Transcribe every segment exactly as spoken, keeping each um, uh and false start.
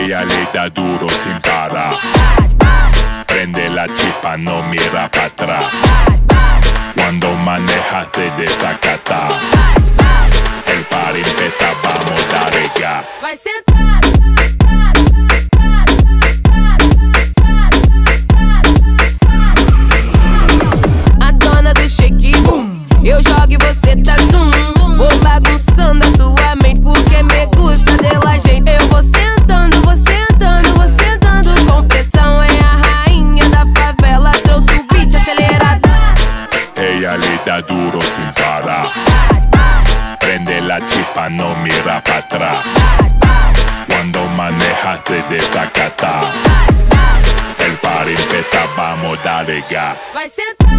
Ella le da duro sin parar. Prende la chispa, no mira para atrás. Cuando manejas te desacata. El party empieza, vamos a darle gas. Vai sentar. A dona do shake, boom. Eu jogo e você tá zoom. Vou bagunçando a tua mente porque me gusta dela, gente. Eu vou sentando, vou sentando, vou sentando com pressão. É a rainha da favela, trouxe o beat acelerado. Ella le da duro sin parar. Prende la chispa, no mira para atrás. Cuando manejas te desacata. El party empieza, vamos a darle gas. Vai sentar.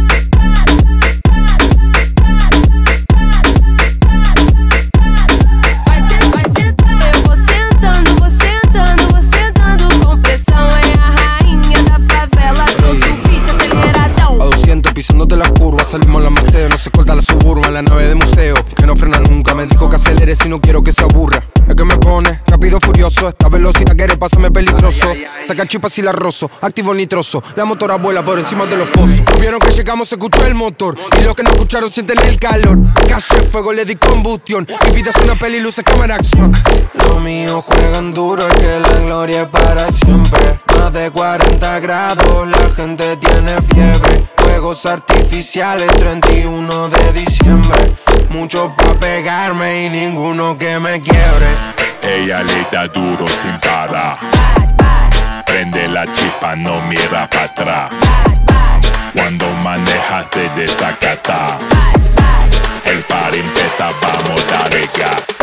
Pisándote las curvas, salimos la Maceo. No se corta la Suburban, la nave de museo que no frena nunca, me dijo que acelere si no quiero que se aburra. Es que me pone rápido furioso, esta velocidad quiere pasarme peligroso. Saca chispas y la rozo, activo el nitroso. La motora vuela por encima de los pozos. Vieron que llegamos, se escuchó el motor. Y los que no escucharon sienten el calor. Calle, fuego, le di combustión. Mi vida es una peli, luces, cámara, acción. Los míos juegan duro, es que la gloria es para siempre. Más de cuarenta grados, la gente tiene fiebre. Fuegos artificiales, treinta y uno de diciembre. Muchos pa' pegarme y ninguno que me quiebre. Ella le da duro sin parar. Prende la chispa, no mira para atrás. Cuando manejas te desacata. El party empieza, vamos a darle gas.